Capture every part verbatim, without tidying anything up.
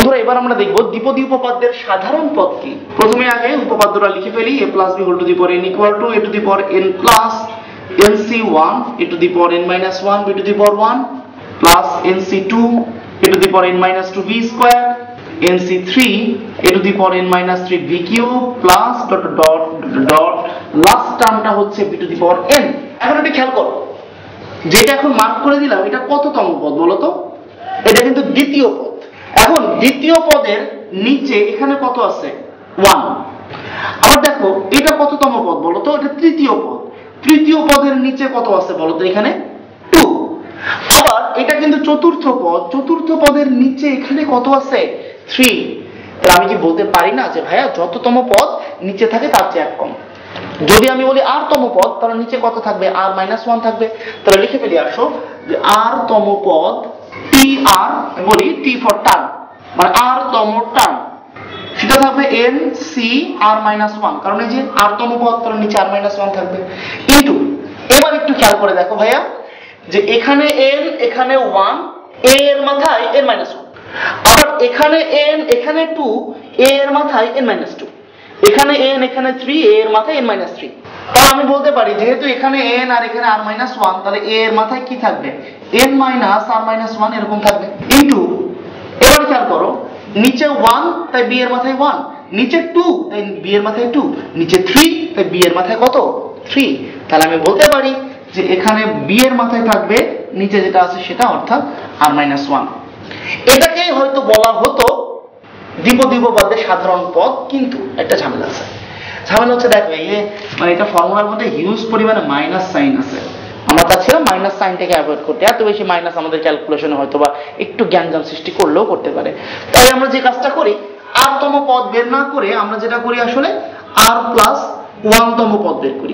বন্ধুরা এবার আমরা দেখব দ্বিপদী উপপাদ্যের সাধারণ পদ কি। প্রথমে আগে উপপাদ্যটা লিখে ফেলি। a plus b whole to the power n equal to a to the power n plus nc one a to the power n minus one b to the power one plus nc two a to the power n minus two b square nc three a to the power n minus three b cube plus dot dot dot last টার্মটা হচ্ছে b to the power n। এখন একটু খেয়াল করো, যেটা এখন mark করে দিলাম এটা কততম পদ বলো তো? এটা কিন্তু দ্বিতীয় পদ। এখন দ্বিতীয় পদের নিচে এখানে কত আছে? ওয়ান। আবার দেখো এটা কততম পদ বলো তো? এটা তৃতীয় পদ। তৃতীয় পদের নিচে কত আছে বলো তো? এখানে টু। আবার এটা কিন্তু চতুর্থ পদ। চতুর্থ পদের নিচে এখানে কত আছে? থ্রি। তাহলে আমি কি বলতে পারি না যে ভাইয়া যততম পদ নিচে থাকে তার চেয়ে এক কম? যদি আমি বলি আর তম পদ তাহলে নিচে কত থাকবে? আর মাইনাস ওয়ান থাকবে। তাহলে লিখে ফেলি আসো যে আর তম পদ টি আর বলি টি ফর টার্ম, মানে আর তম টার্ম সেটা থাকবে এন সি আর মাইনাস ওয়ান, কারণ এই যে আর তম পদ তার নিচে আর মাইনাস ওয়ান থাকবে ইনটু। এবার একটু খেয়াল করে দেখো ভাইয়া যে এখানে এন এখানে ওয়ান, এ এর মাথায় এন মাইনাস ওয়ান, আবার এখানে এন এখানে টু, এ এর মাথায় এন মাইনাস টু, এখানে n এখানে থ্রি, a এর মাথায় n minus থ্রি। তাহলে আমি বলতে পারি যেহেতু এখানে n আর এখানে r minus ওয়ান, তাহলে a এর মাথায় কি থাকবে? n minus r minus one এরকম থাকবে ইনটু। এবার খেয়াল করো নিচে ওয়ান তাই b এর মাথায় ওয়ান, নিচে টু তাই b এর মাথায় টু, নিচে থ্রি তাই b এর মাথায় কত? থ্রি। তাহলে আমি বলতে পারি যে এখানে b এর মাথায় থাকবে নিচে যেটা আছে সেটা, অর্থাৎ r minus ওয়ান। এটাকে হয়তো বলা হতো দ্বিপদী উপপাদ্যের সাধারণ পদ, কিন্তু একটা ঝামেলা আছে। ঝামেলা হচ্ছে দেখো এই যে মানে এটা ফর্মুলার মধ্যে হিউজ পরিমাণে মাইনাস সাইন আছে। আমরা চাচ্ছিলাম মাইনাস সাইনটাকে অ্যাভয়েড করতে। এত বেশি মাইনাস আমাদের ক্যালকুলেশনে হয়তো বা একটু জ্ঞানজাম সৃষ্টি করলেও করতে পারে। তাই আমরা যে কাজটা করি আর তম পদ বের না করে আমরা যেটা করি আসলে আর প্লাস ওয়ান তম পদ বের করি।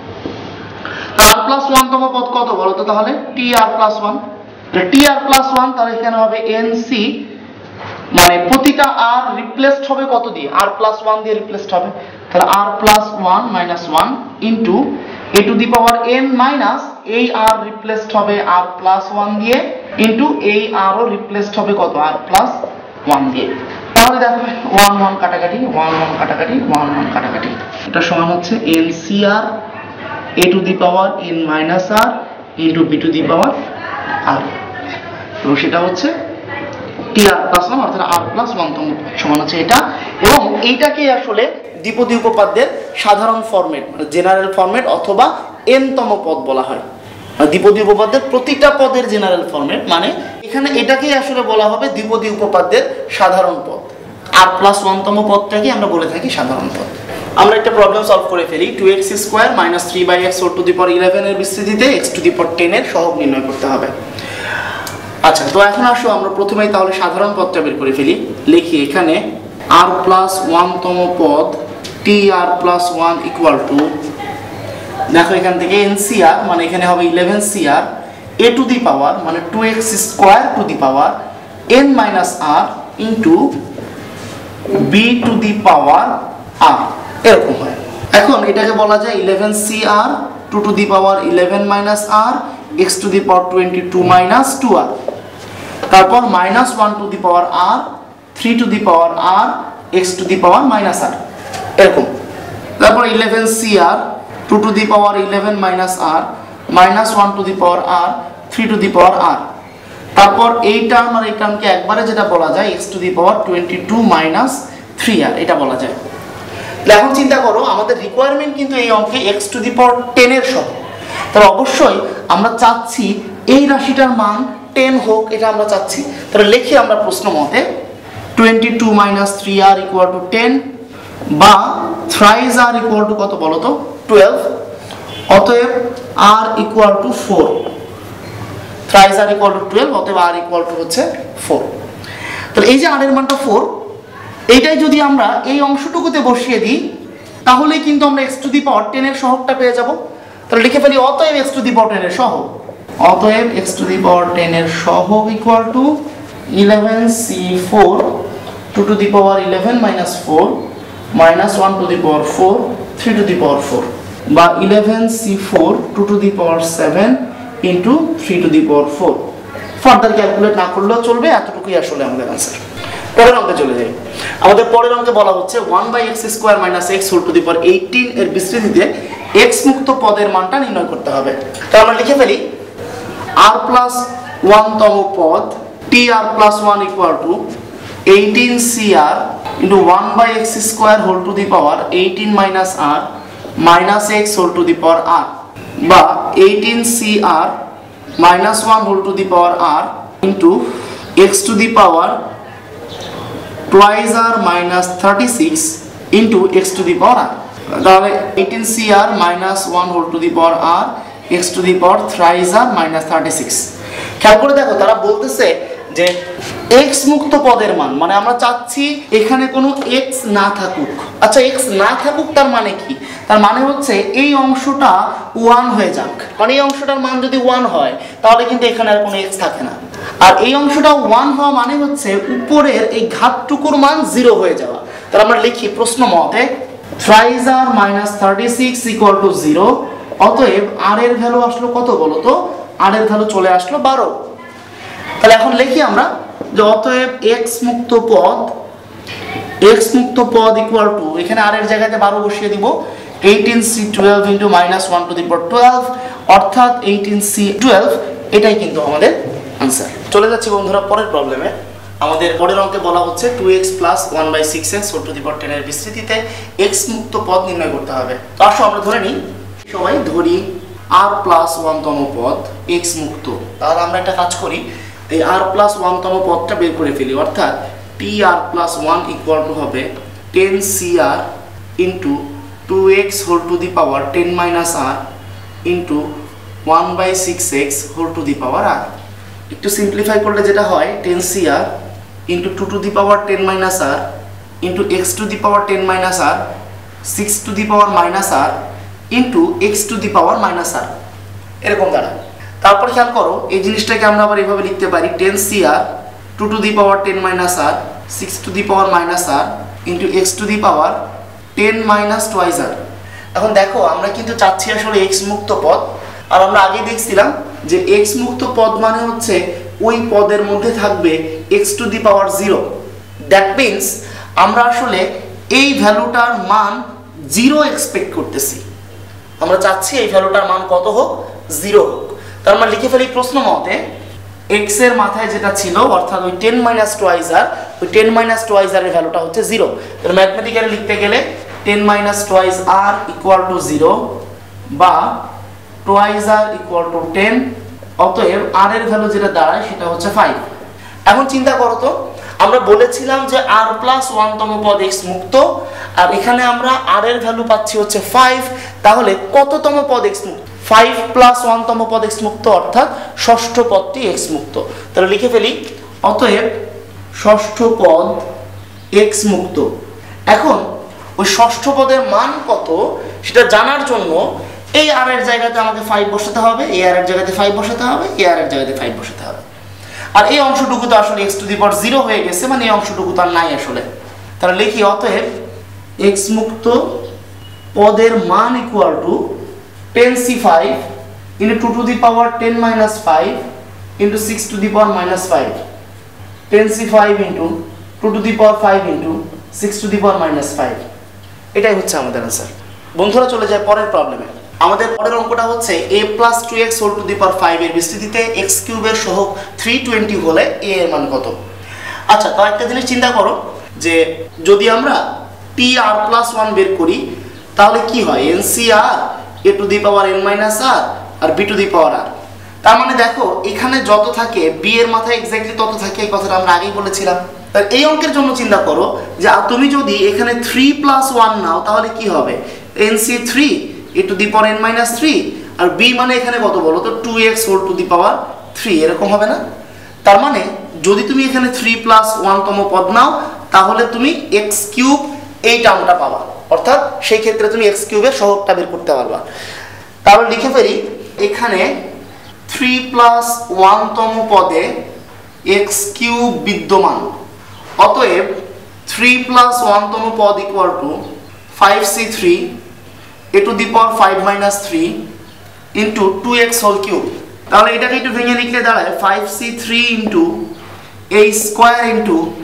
আর প্লাস ওয়ান তম পদ কত বলো তো? তাহলে টি আর প্লাস ওয়ান। টি আর প্লাস ওয়ান তাহলে এখানে হবে এন সি, মানে প্রতিটা আর রিপ্লেসড হবে কত দিয়ে? আর প্লাস ওয়ান দিয়ে রিপ্লেসড হবে। তাহলে R plus one minus one into A to the power N minus এই আর রিপ্লেসড হবে আর প্লাস ওয়ান দিয়ে ইন্টু এই আরও রিপ্লেসড হবে কত? আর প্লাস ওয়ান দিয়ে। তাহলে দেখো ওয়ান ওয়ান কাটাকাটি, ওয়ান ওয়ান কাটাকাটি, ওয়ান ওয়ান কাটাকাটি, এটা সমান হচ্ছে N C R A to the power N minus R into B to the power R. তো সেটা হচ্ছে টি আর প্লাস ওয়ান অর্থাৎ আর প্লাস ওয়ান তম সমান হচ্ছে এটা। এবং এইটাকে আসলে দ্বিপদী উপপাদ্যের সাধারণ ফরম্যাট, মানে জেনারেল ফরম্যাট অথবা এন তম পদ বলা হয়। দ্বিপদী উপপাদ্যের প্রতিটা পদের জেনারেল ফরম্যাট, মানে এখানে এটাকেই আসলে বলা হবে দ্বিপদী উপপাদ্যের সাধারণ পদ। আর প্লাস ওয়ান তম পদটাকে আমরা বলে থাকি সাধারণ পদ। আমরা একটা প্রবলেম সলভ করে ফেলি। Two X square minus three by X whole to the power eleven এর বিস্তৃতিতে x to the power ten এর সহগ নির্ণয় করতে হবে। আচ্ছা, তো এখন আসো আমরা প্রথমেই তাহলে সাধারণ পদটা বের করে ফেলি। লিখি এখানে আর প্লাস ওয়ান তম পদ টি আর প্লাস ওয়ান ইকুয়াল টু, দেখো এখান থেকে এন সি আর মানে এখানে হবে eleven C R A to the power মানে two X square to the power N minus R into B to the power R, এরকম হয়। এখন এটাকে বলা যায় eleven C R two to the power eleven minus R x to the power twenty two minus two R, তারপর minus one to the power R three to the power R x to the power minus R, এরকম। তারপর eleven C R two to the power eleven minus R minus one to the power R three to the power R, তারপর এই term আর এই টার্মকে একবারে যেটা বলা যায় X to the power twenty two minus three R, এটা বলা যায়। এখন চিন্তা করো আমাদের রিকোয়ারমেন্ট কিন্তু এই অঙ্কে X to the power ten এর সহ। তাহলে অবশ্যই আমরা চাচ্ছি এই রাশিটার মান টেন হোক, এটা আমরা চাচ্ছি। তাহলে লিখি আমরা প্রশ্ন মতে twenty two minus three r equal to ten, বা থ্রাইজ আর ইকুয়াল টু কত বলো তো? টুয়েলভ। অতএব r equal to four. Thrice r equal to twelve, অতএব আর ইকুয়াল টু হচ্ছে ফোর। তাহলে এই যে আর এর মানটা ফোর, এইটাই যদি আমরা এই অংশটুকুতে বসিয়ে দিই তাহলে কিন্তু আমরা x to the power ten এর সহগটা পেয়ে যাব। তাহলে লিখে ফেলি অতএব x to the power ten এর সহগ, অতএব x to the power ten এর সহগ equal to eleven c four two to the power eleven minus four minus one to the power four three to the power four, বা eleven c four two to the power seven into three to the power four. Further calculate না করলেও চলবে, এতটুকুই আসলে আমাদের answer. পরের অঙ্কে চলে যাই। আমাদের পরের অঙ্কে বলা হচ্ছে one by x square minus x whole to the power eighteen এর বিস্তৃতিতে এক্স মুক্ত পদের মানটা নির্ণয় করতে হবে। তো আমরা লিখে ফেলি আর প্লাস ওয়ান তম পদ টি আর plus one equal to eighteen c r into one by x square whole to the power eighteen minus R minus x whole to the power r, বা eighteen c R minus one whole to the power r into x to the power twice r minus thirty-six into x to the power r, তাহলে eighteen c r minus one whole to the power r x to the power thrice r minus thirty-six। খেয়াল করে দেখো তারা বলতেছে যে x মুক্ত পদের মান, মানে আমরা চাচ্ছি এখানে কোনো x না থাকুক। আচ্ছা x না থাকুক তার মানে কি? তার মানে হচ্ছে এই অংশটা ওয়ান হয়ে যাক, মানে এই অংশটার মান যদি ওয়ান হয় তাহলে কিন্তু এখানে আর কোনো x থাকে না। আর এই অংশটা ওয়ান হওয়া মানে হচ্ছে উপরের এই ঘাতটুকুর মান জিরো হয়ে যাওয়া। তাহলে আমরা লিখি প্রশ্ন মতে thrice r minus thirty-six equal to zero. অতএব r এর ভ্যালু আসলো কত বলো তো? r এর ভ্যালু চলে আসলো বারো। তাহলে এখন লিখি আমরা যে অতএব x মুক্ত পদ x মুক্ত পদ ইকুয়াল টু, এখানে r এর জায়গাতে বারো বসিয়ে দিব, eighteen c twelve into minus one to the power twelve, অর্থাৎ এইটিন সি টুয়েলভ। এটাই কিন্তু আমাদের আনসার। চলে যাচ্ছি বন্ধুরা পরের প্রবলেমে। আমাদের পরের অঙ্কে বলা হচ্ছে two x plus one by six x whole to the power ten এর বিস্তৃতিতে x মুক্ত পদ নির্ণয় করতে হবে। তো আসো আমরা ধরে নিই, সবাই ধরি r প্লাস ওয়ান তম পদ x মুক্ত। তাহলে আমরা একটা কাজ করি, এই r প্লাস ওয়ান তম পদটা বের করে ফেলি, অর্থাৎ t R plus one equal to হবে ten c r into two x whole to the power ten minus R into one by six x whole to the power r. একটু simplify করলে যেটা হয় ten c r into two to the power ten minus R into x to the power ten minus r six to the power minus R into x to the power minus R, এরকম দাঁড়ায়। তারপর খেয়াল করো এই জিনিসটাকে আমরা আবার এভাবে লিখতে পারি ten c R two to the power ten minus r six to the power minus R into x to the power ten minus twice r. এখন দেখো আমরা কিন্তু চাচ্ছি আসলে এক্স মুক্ত পদ, আর আমরা আগে দেখছিলাম যে এক্স মুক্ত পদ মানে হচ্ছে ওই পদের মধ্যে থাকবে x to the power zero. That means আমরা আসলে এই ভ্যালুটার মান জিরো এক্সপেক্ট করতেছি, আমরা চাচ্ছি এই ভ্যালুটার মান কত হোক? জিরো হোক। তার মানে লিখে ফেলি প্রশ্ন মতে এক্স এর মাথায় যেটা ছিল অর্থাৎ ওই টেন মাইনাস টুয়াইস আর, ওই টেন মাইনাস টুয়াইস আর এর ভ্যালুটা হচ্ছে জিরো। তাহলে ম্যাথমেটিক্যালি লিখতে গেলে ten minus twice r equal to zero, বা twice r equal to ten. অতএব আর এর ভ্যালু যেটা দাঁড়ায় সেটা হচ্ছে ফাইভ। এখন চিন্তা করো তো, আমরা বলেছিলাম যে আর প্লাস ওয়ান তম পদ এক্স মুক্ত, আর এখানে আমরা আর এর ভ্যালু পাচ্ছি হচ্ছে ফাইভ। তাহলে কততম পদ এক্স মুক্ত? ফাইভ প্লাস ওয়ান তম পদ এক্স মুক্ত, অর্থাৎ ষষ্ঠ পদটি এক্স মুক্ত। তাহলে লিখে ফেলি অতএব ষষ্ঠ পদ এক্স মুক্ত। এখন ওই ষষ্ঠ পদের মান কত সেটা জানার জন্য এই আর এর জায়গাতে আমাকে ফাইভ বসাতে হবে, এই আর এর জায়গাতে ফাইভ বসাতে হবে, এই আর এর জায়গাতে ফাইভ বসাতে হবে। আর এই অংশটুকু তো আসলে x to the power zero হয়ে গেছে, মানে এই অংশটুকু তো আর নাই আসলে। তাহলে লিখি অতএব এক্স মুক্ত পদের মান equal to ten c five into two to the power ten minus five into six to the power minus five, ten c five into two to the power five into six to the power minus five. এটাই হচ্ছে আমাদের answer. বন্ধুরা চলে যায় পরের প্রবলেমে। আমাদের পরের অঙ্কটা হচ্ছে a plus two x whole to the power five এর বিস্তৃতিতে x কিউবের সহগ থ্রি টোয়েন্টি হলে a এর মান কত? আচ্ছা, তো একটা জিনিস চিন্তা করো যে যদি আমরা টি আর প্লাস ওয়ান বের করি তাহলে কি হয়? N C R A to the power N minus r আর b to the power r. তার মানে দেখো এখানে যত থাকে বি এর মাথায় এক্স্যাক্টলি তত থাকে, এই কথাটা আমরা আগেই বলেছিলাম। এই অঙ্কের জন্য চিন্তা করো যে তুমি যদি এখানে থ্রি প্লাস ওয়ান নাও তাহলে কি হবে? N c three a to the power N minus three, আর বি মানে এখানে কত বলো তো? Two x whole to the power three, এরকম হবে না? তার মানে যদি তুমি এখানে থ্রি প্লাস ওয়ান তম পদ নাও তাহলে তুমি এক্স কিউব এই টার্মটা পাবা, অর্থাৎ সেই ক্ষেত্রে তুমি এক্স কিউবের সহগটা বের করতে পারবা। তাহলে লিখে ফেলি এখানে থ্রি প্লাস ওয়ান তম পদে এক্স কিউব বিদ্যমান, অতএব থ্রি প্লাস ওয়ান তম পদ equal to five c three a to the power five minus three into two x whole cube. তাহলে এটাকে একটু ভেঙে লিখলে দাঁড়ায় five c three into a square into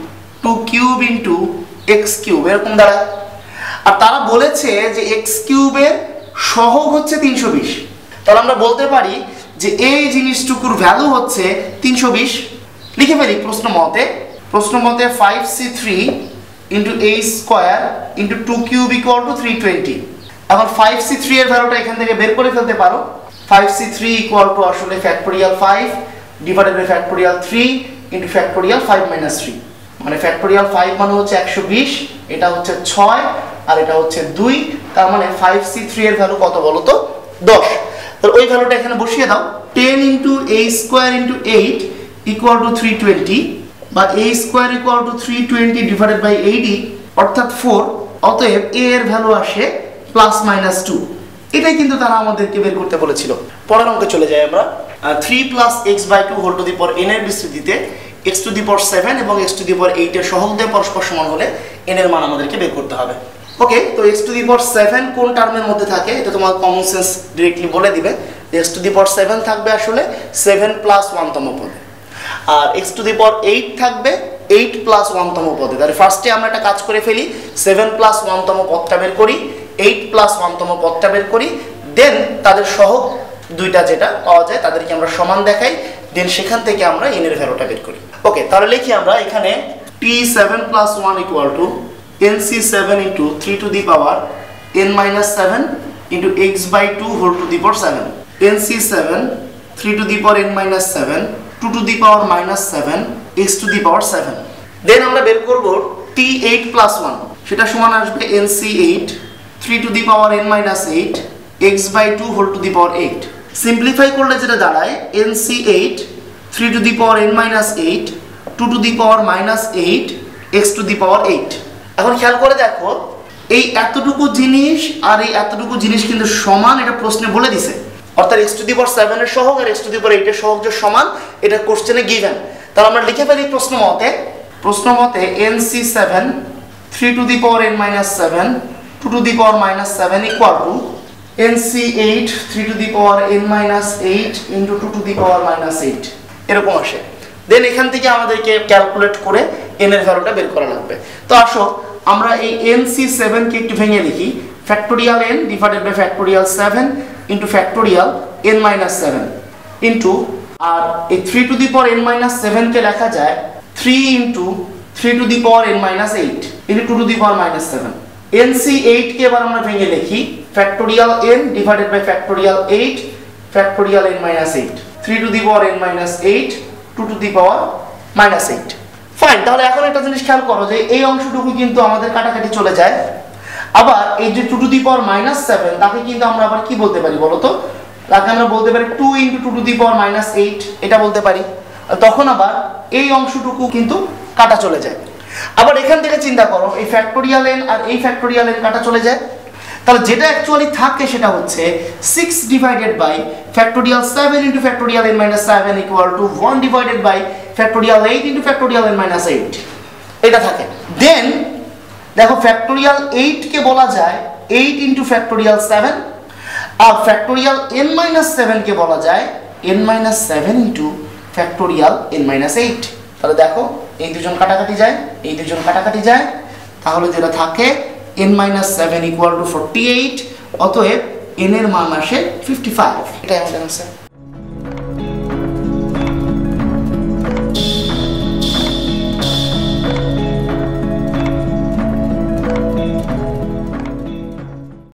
two cube into x cube এরকম দাঁড়ায়। আর তারা বলেছে যে এক্স কিউবের সহগ হচ্ছে তিনশো বিশ। তাহলে আমরা বলতে পারি যে এই জিনিসটুকুর ভ্যালু হচ্ছে তিনশো বিশ। লিখে ফেলি প্রশ্ন মতে। প্রশ্ন মতে five c three into a square into two cube equal to three twenty. এখন ফাইভ সি থ্রি এর ভ্যালুটা এখান থেকে বের করে ফেলতে পারো। Five c three equal to আসলে factorial five divided by factorial three into factorial five minus three, মানে ফ্যাক্টোরিয়াল ফাইভ মানে হচ্ছে একশো বিশ, এটা হচ্ছে ছয় আর এটা হচ্ছে দুই। তার মানে ফাইভ সি থ্রি এর ভ্যালু কত বলো তো? দশ। তাহলে ওই ভ্যালুটা এখানে বসিয়ে দাও। Ten into a square into eight equal to three twenty, বা a square equal to three twenty divided by eighty অর্থাৎ ফোর। অতএব এ এর ভ্যালু আসে প্লাস মাইনাস টু। এটাই কিন্তু তারা আমাদেরকে বের করতে বলেছিল। পরের অঙ্কে চলে যাই আমরা। Three plus x by two whole to the power n এর বিস্তৃতিতে x to the power seven এবং x to the power eight এর সহগ দিয়ে পরস্পর সমান হলে এন এর মান আমাদেরকে বের করতে হবে। ওকে, তো x to the power seven কোন টার্মের মধ্যে থাকে এটা তোমার কমন সেন্স ডিরেক্টলি বলে দিবে। X to the power seven থাকবে আসলে সেভেন প্লাস ওয়ানতম পদে, আর x to the power eight থাকবে এইট প্লাস ওয়ানতম পদে। তাহলে ফার্স্টে আমরা একটা কাজ করে ফেলি, সেভেন প্লাস ওয়ানতম পদটা বের করি, এইট প্লাস ওয়ানতম পদটা বের করি, দেন তাদের সহগ দুইটা যেটা পাওয়া যায় তাদেরকে আমরা সমান দেখাই, দেন সেখান থেকে আমরা এন এর ভ্যালুটা বের করি। ওকে, তাহলে লিখি আমরা এখানে t seven plus one equal to n c seven into three to the power N minus seven into x by two whole to the power seven. N c seven three to the power N minus seven two to the power minus seven x to the power seven. Then আমরা বের করবো টি eight plus one, সেটা সমান আসবে n c eight three to the power N minus eight x by two whole to the power eight. Simplify করলে যেটা দাঁড়ায় n c eight three to the power N minus eight two to the power minus eight x to the power eight. এখন খেয়াল করে দেখো এই এতটুকু জিনিস আর এই এতটুকু জিনিস কিন্তু সমান, এটা প্রশ্নে বলে দিছে। অর্থাৎ x to the power seven এর সহগ আর x to the power eight এর সহগ যে সমান, এটা কোশ্চেনে গিভেন। তাহলে আমরা লিখে ফেলি প্রশ্ন মতে। প্রশ্ন মতে n c seven three to the power N minus seven two to the power minus seven equal to n c eight three to the power N minus eight into two to the power minus eight, এরকম আসে। দেন এখান থেকে আমাদেরকে calculate করে N এর ভ্যালুটা বের করা লাগবে। তো আসো আমরা এই এন সি সেভেন কে একটু ভেঙে লিখি। Factorial n divided by factorial seven into factorial n minus seven into, আর এই three to the power N minus seven কে লেখা যায় three into three to the power N minus eight into two to the power minus seven. N c eight কে এবার আমরা ভেঙে লিখি factorial n divided by factorial eight factorial n minus eight three to the power N minus eight two to the power minus eight. Fine, তাহলে এখন একটা জিনিস খেয়াল করো যে এই অংশটুকু কিন্তু আমাদের কাটাকাটি চলে যায়। আবার এই যে two to the power minus seven তাকে কিন্তু আমরা আবার কি বলতে পারি বলো তো? তাকে আমরা বলতে পারি two into two to the power minus eight, এটা বলতে পারি। তখন আবার এই অংশটুকু কিন্তু কাটা চলে যায়। আবার এখান থেকে চিন্তা করো এই ফ্যাক্টোরিয়াল এন আর এই ফ্যাক্টোরিয়াল এন কাটা চলে যায়। তাহলে যেটা অ্যাকচুয়ালি থাকে সেটা হচ্ছে six divided by factorial seven into factorial n minus seven equal to one divided by factorial eight into factorial n minus eight, এটা থাকে। দেন দেখো ফ্যাক্টোরিয়াল এইট কে বলা যায় এইট ইন্টু ফ্যাক্টোরিয়াল সেভেন, আর ফ্যাক্টোরিয়াল এন মাইনাস সেভেন কে বলা যায় n minus seven into factorial n minus eight. তাহলে দেখো এই দুজন কাটাকাটি যায়, এই দুজন কাটাকাটি যায়, তাহলে যেটা থাকে n minus seven equal to forty-eight, অতএব n এর মান আসে fifty-five। এটাই আমাদের आंसर।